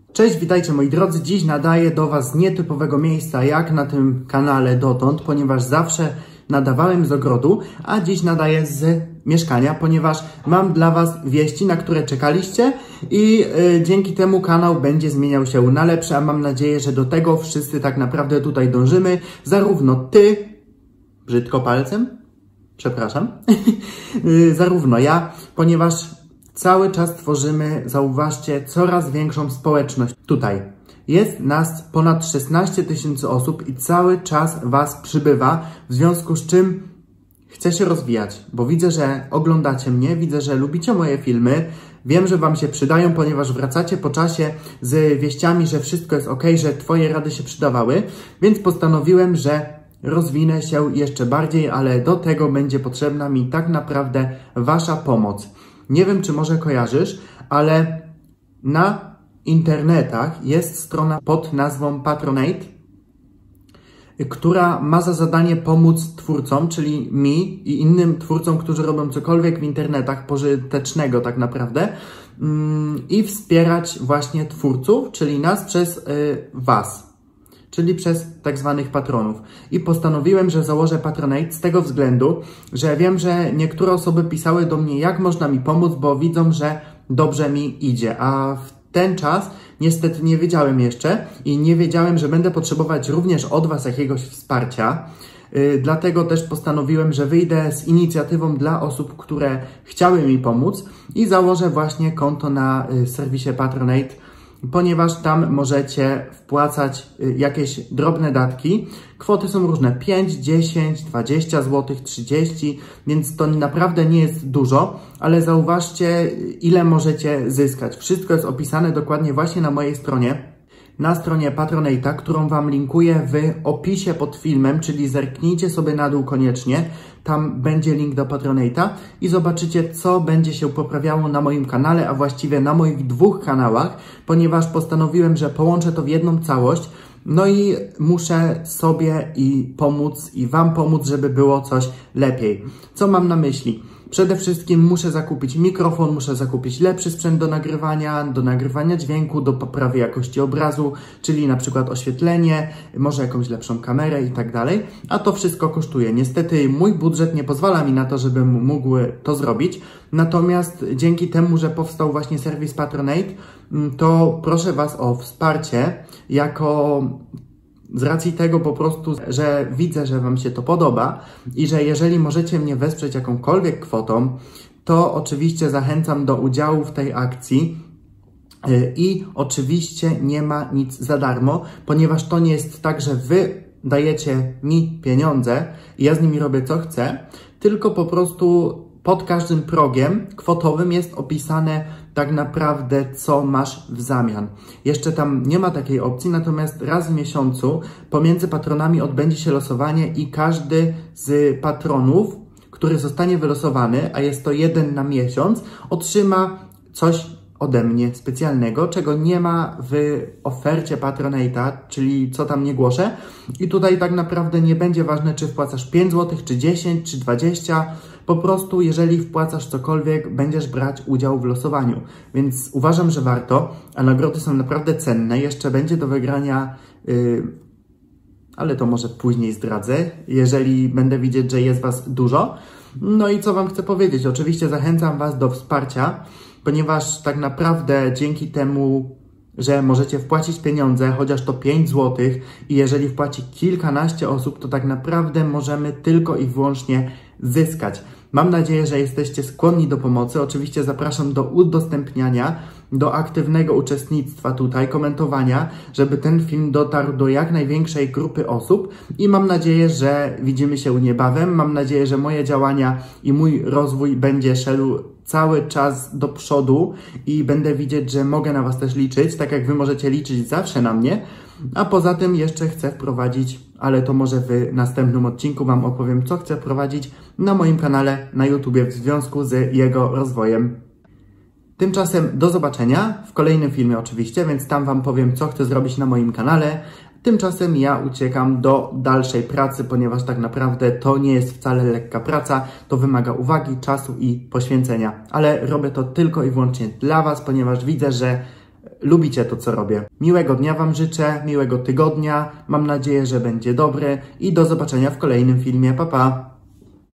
Cześć, witajcie moi drodzy. Dziś nadaję do Was z nietypowego miejsca jak na tym kanale dotąd, ponieważ zawsze nadawałem z ogrodu, a dziś nadaję z mieszkania, ponieważ mam dla Was wieści, na które czekaliście i dzięki temu kanał będzie zmieniał się na lepsze, a mam nadzieję, że do tego wszyscy tak naprawdę tutaj dążymy. Zarówno Ty, brzydko palcem, przepraszam, zarówno ja, ponieważ cały czas tworzymy, zauważcie, coraz większą społeczność. Tutaj jest nas ponad 16 000 osób i cały czas Was przybywa, w związku z czym chcę się rozwijać, bo widzę, że oglądacie mnie, widzę, że lubicie moje filmy, wiem, że Wam się przydają, ponieważ wracacie po czasie z wieściami, że wszystko jest ok, że Twoje rady się przydawały, więc postanowiłem, że rozwinę się jeszcze bardziej, ale do tego będzie potrzebna mi tak naprawdę Wasza pomoc. Nie wiem, czy może kojarzysz, ale na internetach jest strona pod nazwą Patronate, która ma za zadanie pomóc twórcom, czyli mi i innym twórcom, którzy robią cokolwiek w internetach pożytecznego tak naprawdę i wspierać właśnie twórców, czyli nas przez Was, czyli przez tak zwanych patronów. I postanowiłem, że założę Patronate z tego względu, że wiem, że niektóre osoby pisały do mnie, jak można mi pomóc, bo widzą, że dobrze mi idzie, a w ten czas niestety nie wiedziałem jeszcze i nie wiedziałem, że będę potrzebować również od Was jakiegoś wsparcia. Dlatego też postanowiłem, że wyjdę z inicjatywą dla osób, które chciały mi pomóc i założę właśnie konto na serwisie Patronate, ponieważ tam możecie wpłacać jakieś drobne datki. Kwoty są różne, 5, 10, 20 zł, 30, więc to naprawdę nie jest dużo, ale zauważcie, ile możecie zyskać. Wszystko jest opisane dokładnie właśnie na mojej stronie. Na stronie Patronate'a, którą Wam linkuję w opisie pod filmem, czyli zerknijcie sobie na dół koniecznie, tam będzie link do Patronate'a i zobaczycie, co będzie się poprawiało na moim kanale, a właściwie na moich dwóch kanałach, ponieważ postanowiłem, że połączę to w jedną całość, no i muszę sobie i pomóc, i Wam pomóc, żeby było coś lepiej. Co mam na myśli? Przede wszystkim muszę zakupić mikrofon, muszę zakupić lepszy sprzęt do nagrywania dźwięku, do poprawy jakości obrazu, czyli na przykład oświetlenie, może jakąś lepszą kamerę i tak dalej, a to wszystko kosztuje. Niestety mój budżet nie pozwala mi na to, żebym mógł to zrobić, natomiast dzięki temu, że powstał właśnie serwis Patronate, to proszę Was o wsparcie z racji tego po prostu, że widzę, że Wam się to podoba i że jeżeli możecie mnie wesprzeć jakąkolwiek kwotą, to oczywiście zachęcam do udziału w tej akcji i oczywiście nie ma nic za darmo, ponieważ to nie jest tak, że Wy dajecie mi pieniądze i ja z nimi robię co chcę, tylko po prostu pod każdym progiem kwotowym jest opisane tak naprawdę, co masz w zamian. Jeszcze tam nie ma takiej opcji, natomiast raz w miesiącu pomiędzy patronami odbędzie się losowanie i każdy z patronów, który zostanie wylosowany, a jest to jeden na miesiąc, otrzyma coś ode mnie specjalnego, czego nie ma w ofercie Patronate'a, czyli co tam nie głoszę. I tutaj tak naprawdę nie będzie ważne, czy wpłacasz 5 zł, czy 10, czy 20. Po prostu, jeżeli wpłacasz cokolwiek, będziesz brać udział w losowaniu. Więc uważam, że warto, a nagrody są naprawdę cenne. Jeszcze będzie do wygrania, ale to może później zdradzę, jeżeli będę widzieć, że jest Was dużo. No i co Wam chcę powiedzieć? Oczywiście zachęcam Was do wsparcia, ponieważ tak naprawdę dzięki temu, że możecie wpłacić pieniądze, chociaż to 5 zł i jeżeli wpłaci kilkanaście osób, to tak naprawdę możemy tylko i wyłącznie zyskać. Mam nadzieję, że jesteście skłonni do pomocy. Oczywiście zapraszam do udostępniania, do aktywnego uczestnictwa tutaj, komentowania, żeby ten film dotarł do jak największej grupy osób i mam nadzieję, że widzimy się niebawem. Mam nadzieję, że moje działania i mój rozwój będzie szedł cały czas do przodu i będę widzieć, że mogę na Was też liczyć, tak jak Wy możecie liczyć zawsze na mnie. A poza tym jeszcze chcę wprowadzić, ale to może w następnym odcinku Wam opowiem, co chcę wprowadzić na moim kanale na YouTubie w związku z jego rozwojem. Tymczasem do zobaczenia w kolejnym filmie oczywiście, więc tam Wam powiem, co chcę zrobić na moim kanale. Tymczasem ja uciekam do dalszej pracy, ponieważ tak naprawdę to nie jest wcale lekka praca, to wymaga uwagi, czasu i poświęcenia. Ale robię to tylko i wyłącznie dla Was, ponieważ widzę, że lubicie to, co robię. Miłego dnia Wam życzę, miłego tygodnia, mam nadzieję, że będzie dobry i do zobaczenia w kolejnym filmie. Pa, pa!